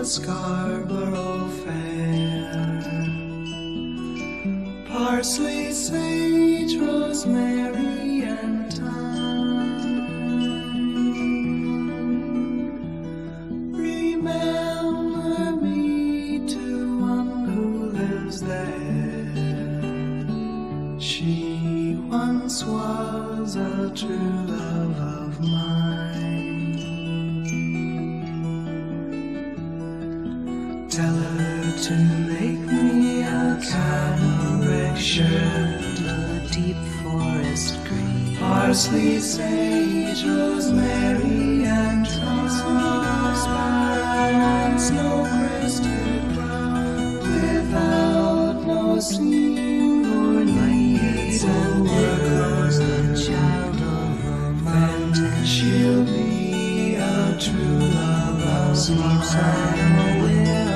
Scarborough Fair. Parsley, sage, rosemary, and thyme. Remember me to one who lives there. She once was a true love of mine. Tell her to make me a camel shirt, a deep forest green. Parsley, sage, rosemary, and thyme. Snow-crested brown, without no seam or need. And workers, the child of a mountain. She'll be a true love of mine.